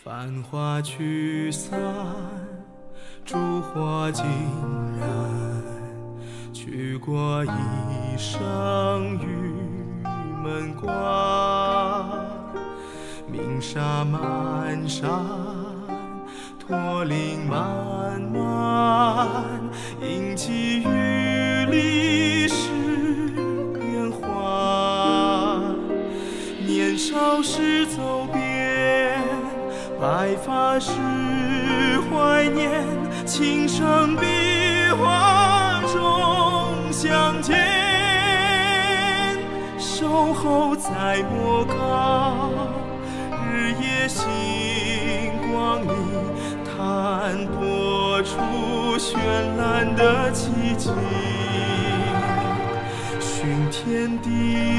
繁华聚散，烛火尽燃，去过一生玉门关，鸣沙漫山，驼铃漫漫，应寄于历史变幻。年少时走遍白发时怀念，琴声笔画中相见，守候在莫高，日夜星光里弹拨出绚烂的奇迹，寻天地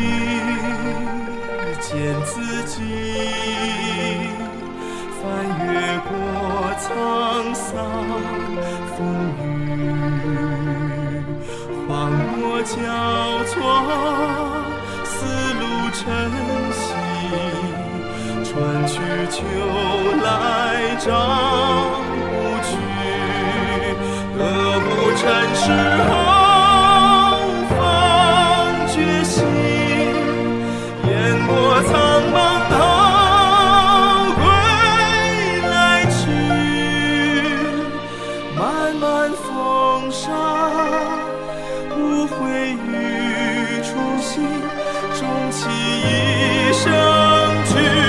见自己，翻越过沧桑风雨，荒漠交错，丝路晨曦，春去秋来找不去，歌舞尘世后方觉醒，雁过苍茫后归来去，漫漫风沙无悔于初心，终其一生去。